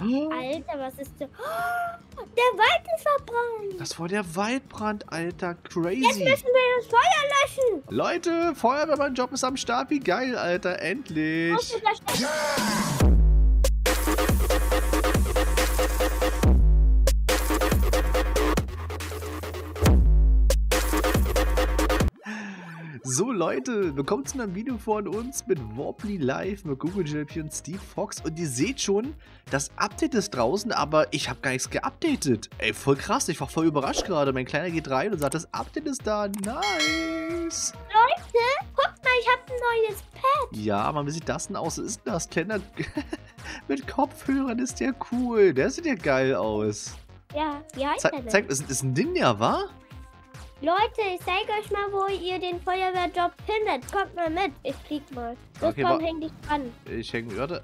Alter, was ist das? Der Wald ist verbrannt. Das war der Waldbrand, Alter. Jetzt Crazy. müssen wir das Feuer löschen. Leute, Feuerwehrmann-Job ist am Start. Wie geil, Alter. Endlich. Musst du das So Leute, willkommen zu einem Video von uns mit Wobbly Live, mit Google JP und Steve Fox. Und ihr seht schon, das Update ist draußen, aber ich habe gar nichts geupdatet. Ey, voll krass, ich war voll überrascht gerade. Mein Kleiner geht rein und sagt, das Update ist da. Nice. Leute, guckt mal, ich habe ein neues Pad. Ja, aber wie sieht das denn aus? Was ist denn das? Kleiner mit Kopfhörern ist der cool. Der sieht ja geil aus. Ja, wie heißt der denn? Zeig, ist ein Ninja, wa? Leute, ich zeige euch mal, wo ihr den Feuerwehrjob findet. Kommt mal mit, ich flieg mal. Los, Okay, komm, häng dich dran. Ich hänge, warte.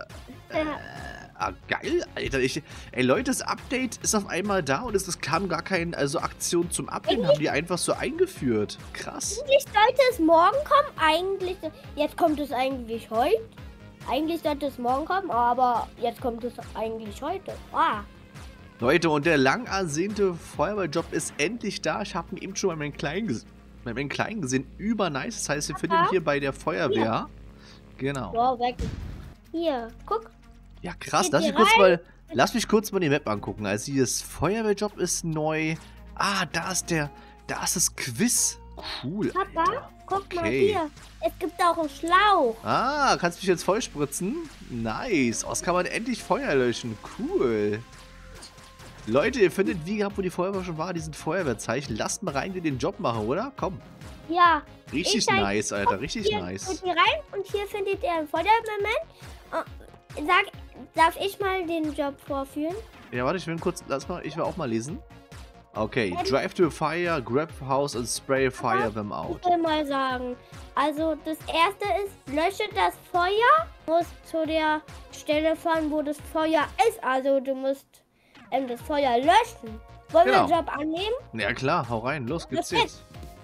Geil, Alter. Ey, Leute, das Update ist auf einmal da und es kam gar keine Aktion zum Update. Haben die einfach so eingeführt. Krass. Eigentlich sollte es morgen kommen. Jetzt kommt es eigentlich heute. Eigentlich sollte es morgen kommen, aber jetzt kommt es eigentlich heute. Ah. Leute, und der lang ersehnte Feuerwehrjob ist endlich da. Ich habe ihn eben schon bei meinem Kleinen gesehen. Übernice. Das heißt, wir finden ihn hier bei der Feuerwehr. Hier. Genau. Wow, weg. Hier, guck. Ja, krass. Geht Lass mich kurz mal die Map angucken. Also, hier ist Feuerwehrjob ist neu. Ah, da ist das Quiz. Cool, Papa, Alter. guck mal Okay. hier. Es gibt auch einen Schlauch. Ah, kannst du mich jetzt vollspritzen? Nice. Oh, das kann man endlich Feuer löschen. Cool. Leute, ihr findet, wie gehabt, wo die Feuerwehr schon war, diesen Feuerwehrzeichen. Lasst mal rein, die den Job machen, oder? Komm. Ja. Richtig nice, Alter. Richtig Hier nice. geht ihr rein und hier findet ihr einen Feuerwehrmann. Darf ich mal den Job vorführen? Ja, warte, ich will auch mal lesen. Okay, drive to a fire, grab house and spray fire them out. Ich will mal sagen, also das erste ist, lösche das Feuer, musst zu der Stelle fahren, wo das Feuer ist. Also du musst das Feuer löschen. Wollen wir den Job annehmen? Ja klar, hau rein, los geht's jetzt.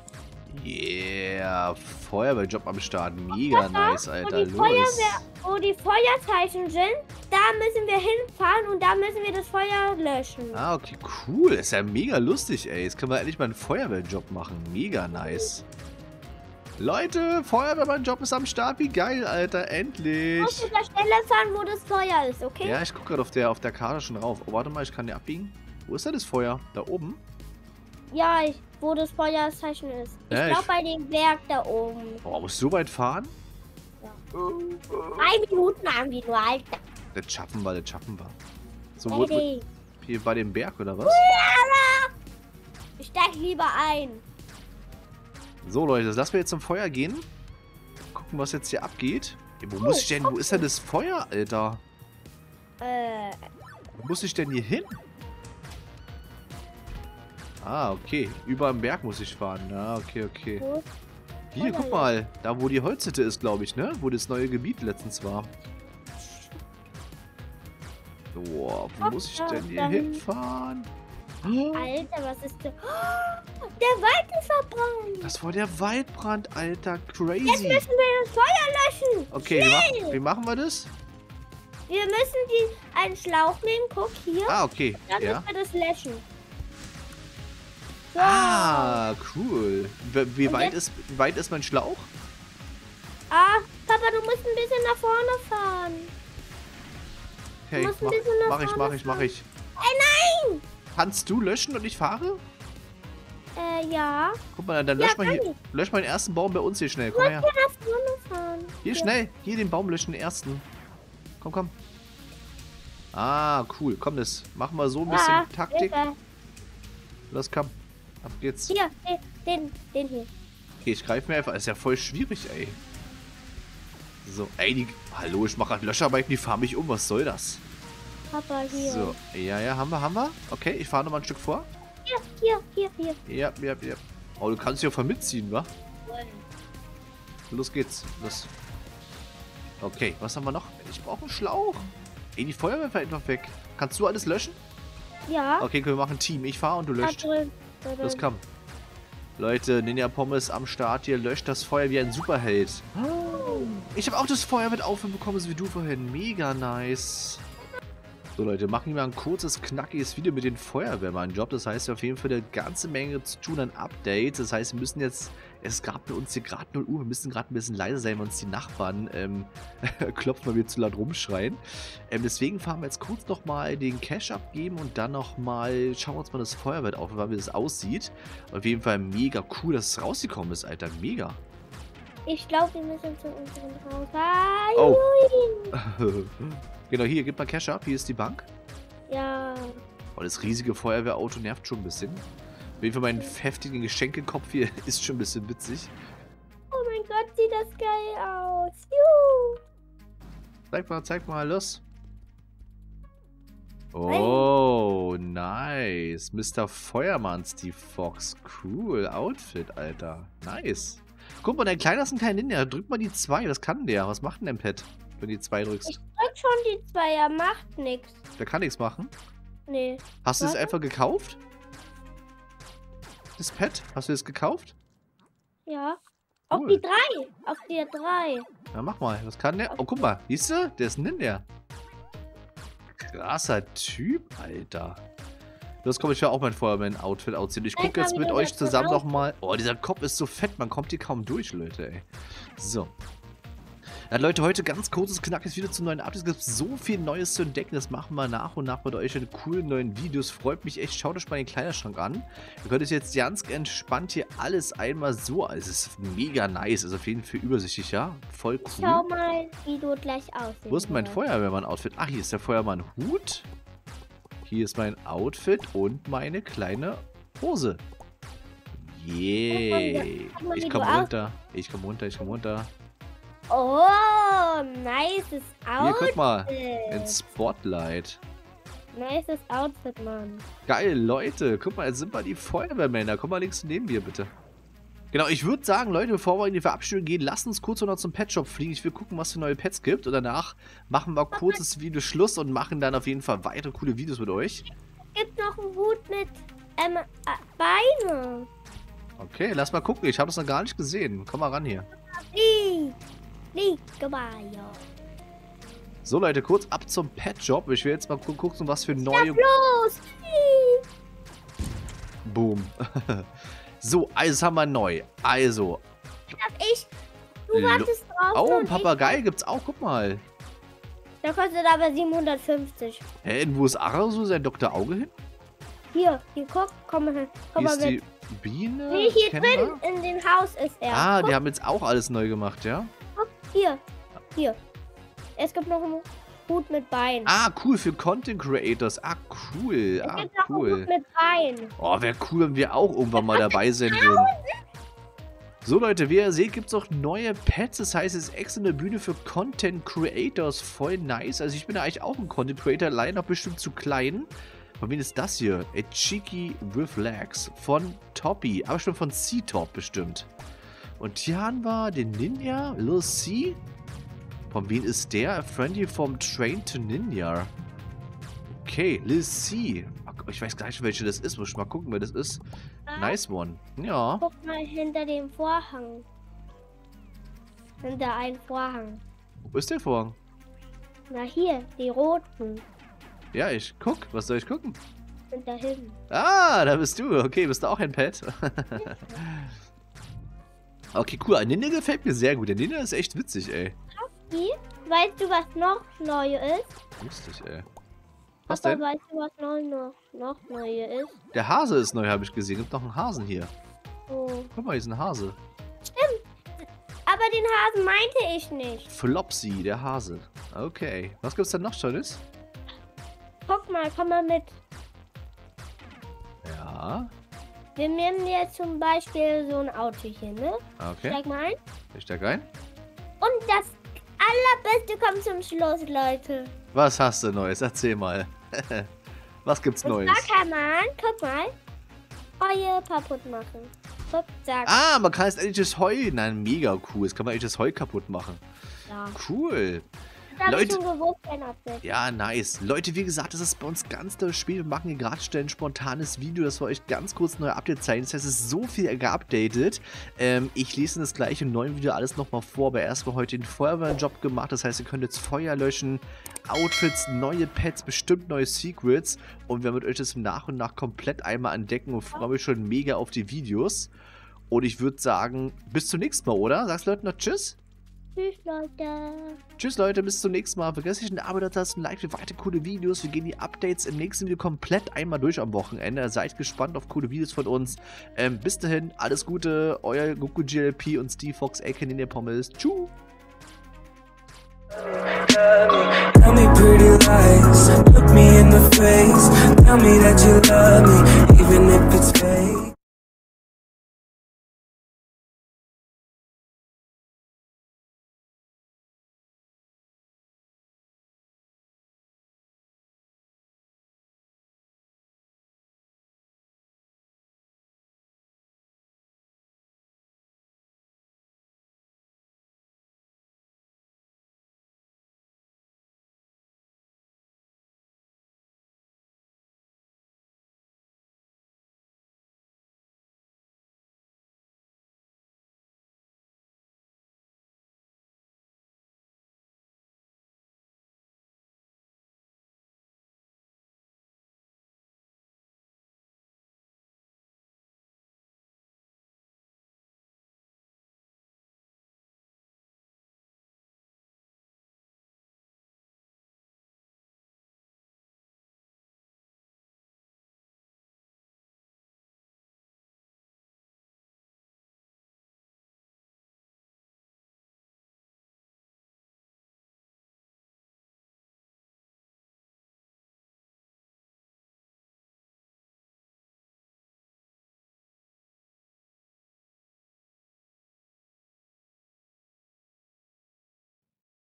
Yeah, Feuerwehrjob am Start, mega nice, Alter, los. Wo die Feuerzeichen sind, da müssen wir hinfahren und da müssen wir das Feuer löschen. Ah, okay, cool, ist ja mega lustig, ey. Jetzt können wir endlich mal einen Feuerwehrjob machen, mega nice. Leute, Feuerwehrmann-Job ist am Start, wie geil, Alter, endlich. Du musst zu der Stelle fahren, wo das Feuer ist, okay? Ja, ich gucke gerade auf der Karte schon rauf. Oh, warte mal, ich kann hier abbiegen. Wo ist denn das Feuer? Da oben? Ja, wo das Feuerzeichen ist. Ich Ja, glaube bei dem Berg da oben. Oh, musst du so weit fahren? Ja. 3 Minuten haben wir nur, Alter. Das schaffen wir, das schaffen wir. So, Hey. hier bei dem Berg, oder was? Ich steig lieber ein. So, Leute, das lassen wir jetzt zum Feuer gehen. Gucken, was jetzt hier abgeht. Ey, wo muss ich denn? Wo ist denn das Feuer, Alter? Wo muss ich denn hier hin? Ah, okay. Über am Berg muss ich fahren. Ah, okay, okay. Wo? Hier, guck mal. Da, wo die Holzhütte ist, glaube ich, ne? Wo das neue Gebiet letztens war. Boah, wo muss ich denn hier hinfahren? Alter, was ist das? Der Wald ist verbrannt. Das war der Waldbrand, Alter. Crazy. Jetzt müssen wir das Feuer löschen. Okay, wie machen wir das? Wir müssen einen Schlauch nehmen. Guck hier. Ah, okay. Dann Ja. müssen wir das löschen. So. Ah, cool. Wie Und weit ist mein Schlauch? Ah, Papa, du musst ein bisschen nach vorne fahren. Okay, musst ein bisschen nach vorne mach ich. Nein! Kannst du löschen und ich fahre? Ja. Guck mal, dann Ja, lösch mal den ersten Baum bei uns hier schnell. Du Komm musst her. hier nach vorne fahren. Hier schnell. Hier den Baum löschen, den ersten. Komm, komm. Ah, cool. Komm, das machen wir so ein bisschen Taktik. Hilfe. Los, komm. Ab geht's. Hier, den hier. Okay, ich greife mir einfach. Ist ja voll schwierig, ey. So, ey, hallo, ich mache gerade Löscharbeiten, die fahren mich um. Was soll das? Papa, hier. So, ja, haben wir. Okay, ich fahre nochmal ein Stück vor. Hier. Ja. Oh, du kannst dich auf mitziehen, wa? Los geht's. Los. Okay, was haben wir noch? Ich brauche einen Schlauch. Ey, die Feuerwehr fährt einfach weg. Kannst du alles löschen? Ja. Okay, wir machen ein Team. Ich fahre und du löscht. Los, komm. Leute, Ninja Pommes am Start hier. Löscht das Feuer wie ein Superheld. Ich habe auch das Feuer mit aufbekommen, so wie du vorhin. Mega nice. So Leute, machen wir mal ein kurzes, knackiges Video mit den Feuerwehrmann-Job. Das heißt auf jeden Fall eine ganze Menge zu tun an Updates. Das heißt, wir müssen jetzt, es ist gerade bei uns hier gerade 0 Uhr, wir müssen gerade ein bisschen leiser sein, weil uns die Nachbarn klopfen, weil wir zu laut rumschreien. Deswegen fahren wir jetzt kurz nochmal den Cash abgeben und dann nochmal schauen wir uns mal das Feuerwehr auf, wie das aussieht. Auf jeden Fall mega cool, dass es rausgekommen ist, Alter. Mega. Ich glaube, wir müssen zu unserem Haus. Ah, Oh. Julian. Genau, hier, gib mal Cash ab. Hier ist die Bank. Ja. Oh, das riesige Feuerwehrauto nervt schon ein bisschen. Auf jeden Fall mein heftigen Geschenkekopf hier ist schon ein bisschen witzig. Oh mein Gott, sieht das geil aus. Juhu. Zeig mal, los. Oh, nice. Mr. Feuermann, Steve Fox. Cool Outfit, Alter. Nice. Guck mal, dein Kleiner ist ein kleiner Ninja. Drück mal die 2. Was kann der? Was macht denn dein Pet, wenn du die 2 drückst? Ich drück schon die 2, er macht nichts. Der kann nichts machen. Nee. Hast du es Warte. einfach gekauft? Das Pet? Hast du es gekauft? Ja. Auf Cool. die 3. Auf die 3. Na, mach mal. Was kann der? Oh, guck mal. Siehst du? Der ist ein Ninja. Krasser Typ, Alter. Das komme ich ja auch mein Feuerwehr-Outfit ausziehen. Ich gucke jetzt mit euch zusammen nochmal. Oh, dieser Kopf ist so fett. Man kommt hier kaum durch, Leute, ey. So. Ja, Leute, heute ganz kurzes, knackiges Video zum neuen Update. Es gibt so viel Neues zu entdecken. Das machen wir nach und nach mit euch in coolen neuen Videos. Freut mich echt. Schaut euch mal den Kleiderschrank an. Ihr könnt euch jetzt ganz entspannt hier alles einmal so. Also, es ist mega nice. Ist auf jeden Fall übersichtlich, ja? Voll cool. Schau mal, wie du gleich aussiehst. Wo ist mein Feuerwehrmann-Outfit? Ach, hier ist der Feuermann-Hut. Hier ist mein Outfit und meine kleine Hose. Yay. Ich komme runter. Ich komme runter, ich komme runter. Oh, nices Outfit. Hier, guck mal. Ins Spotlight. Nices Outfit, Mann. Geil, Leute. Guck mal, jetzt sind wir die Feuerwehrmänner. Komm mal links neben mir, bitte. Genau, ich würde sagen, Leute, bevor wir in die Verabschiedung gehen, lasst uns kurz noch zum Pet-Shop fliegen. Ich will gucken, was für neue Pets gibt. Und danach machen wir kurzes Video Schluss und machen dann auf jeden Fall weitere coole Videos mit euch. Es gibt noch einen Hut mit Beine. Okay, lass mal gucken. Ich habe es noch gar nicht gesehen. Komm mal ran hier. Flieg, goodbye. So, Leute, kurz ab zum Pet-Shop. Ich will jetzt mal gucken, was für neue... Los! Boom. So, also das haben wir neu. Also. Darf ich? Du wartest drauf. Oh, ein und Papagei gibt's auch. Guck mal. Der kostet aber 750. Hä, und wo ist Arasu, sein Dr. Auge hin? Hier, guck, komm mal Hier mal ist mit. die Biene. Nee, hier Kenner. drin, in dem Haus ist er. Ah, Guck, die haben jetzt auch alles neu gemacht, ja? guck, hier. Es gibt noch einen Hut mit Beinen. Ah, cool, für Content Creators. Ah, cool. Es Ah, gibt noch einen cool. Hut mit Beinen. Oh, wäre cool, wenn wir auch irgendwann mal dabei sein würden. So, Leute, wie ihr seht, gibt es auch neue Pets. Das heißt, es ist extra eine Bühne für Content Creators. Voll nice. Also, ich bin ja eigentlich auch ein Content Creator, leider noch bestimmt zu klein. Von wem ist das hier? A Cheeky with Legs von Toppy. Aber schon von C-Top bestimmt. Und hier haben wir den Ninja, Lil C. Von wem ist der? A Friendly from Train to Ninja. Okay, Lil C. Ich weiß gar nicht, welche das ist. Muss ich mal gucken, wer das ist. Nice one. Ja. Guck mal hinter dem Vorhang. Hinter einem Vorhang. Wo ist der Vorhang? Na hier, die roten. Ja, ich guck. Was soll ich gucken? Sind da hinten. Ah, da bist du. Okay, bist du auch ein Pet? Okay, cool. Ein Ninja gefällt mir sehr gut. Der Ninja ist echt witzig, ey. Weißt du, was noch neu ist? Lustig, ey. Was Papa, denn? weißt du, was noch neu ist? Der Hase ist neu, habe ich gesehen. Gibt noch einen Hasen hier. Oh. Guck mal, hier ist ein Hase. Aber den Hasen meinte ich nicht. Flopsy, der Hase. Okay. Was gibt's denn noch Schönes? Guck mal, komm mal mit. Ja. Wir nehmen jetzt zum Beispiel so ein Auto hier, ne? Okay. Steig mal ein. Ich steig ein. Und das Allerbeste kommt zum Schluss, Leute. Was hast du Neues? Erzähl mal. Was gibt's Und Neues? da kann man, guck mal, Heu kaputt machen. Guck, sag. Ah, man kann jetzt endlich das Heu. Nein, mega cool. Jetzt kann man endlich das Heu kaputt machen. Ja. Cool. Das hab ich Leute, schon gewusst, ein Update. ja, nice. Leute, wie gesagt, das ist bei uns ganz doll Spiel. Wir machen hier gerade schnell ein spontanes Video, das wir euch ganz kurz neue Updates zeigen. Das heißt, es ist so viel geupdatet. Ich lese das gleich im neuen Video alles nochmal vor, aber erstmal heute den Feuerwehrjob gemacht. Das heißt, ihr könnt jetzt Feuer löschen, Outfits, neue Pets, bestimmt neue Secrets. Und wir werden euch das nach und nach komplett einmal entdecken und freue mich schon mega auf die Videos. Und ich würde sagen, bis zum nächsten Mal, oder? Sagst du Leuten noch Tschüss? Tschüss, Leute. Tschüss Leute, bis zum nächsten Mal. Vergesst nicht ein Abo da lassen, ein Like für weitere coole Videos. Wir gehen die Updates im nächsten Video komplett einmal durch am Wochenende. Seid gespannt auf coole Videos von uns. Bis dahin, alles Gute, euer GokuGLP und Steve Fox, aka Ninja Pommes. Tschüss. Tell me pretty lies, look me in the face. Tell me that you love me.